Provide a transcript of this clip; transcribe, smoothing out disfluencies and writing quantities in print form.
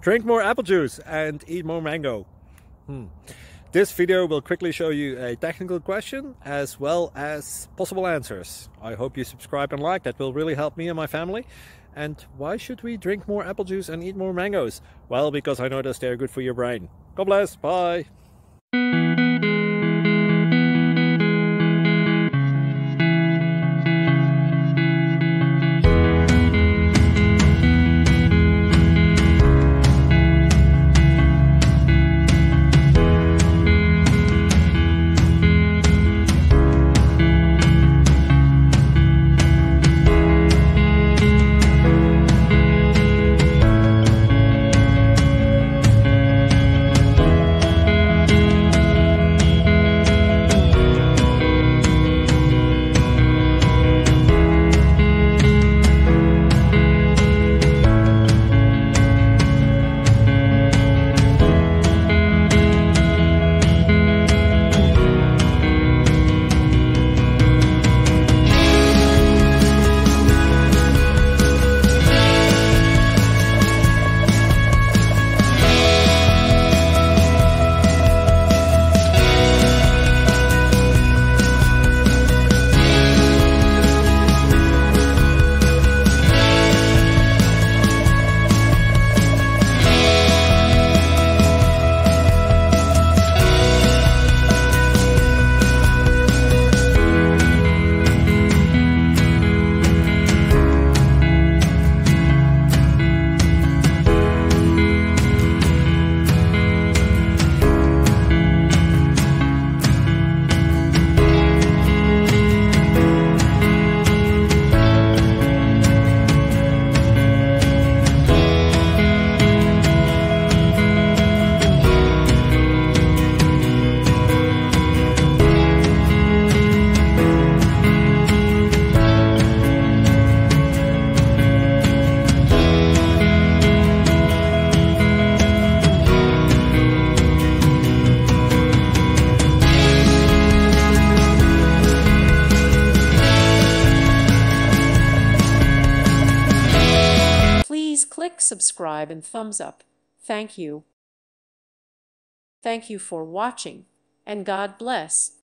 Drink more apple juice and eat more mango. This video will quickly show you a technical question as well as possible answers. I hope you subscribe and like, that will really help me and my family. And why should we drink more apple juice and eat more mangoes? Well, because I noticed they're good for your brain. God bless, bye! Please click subscribe and thumbs up. Thank you. Thank you for watching, and God bless.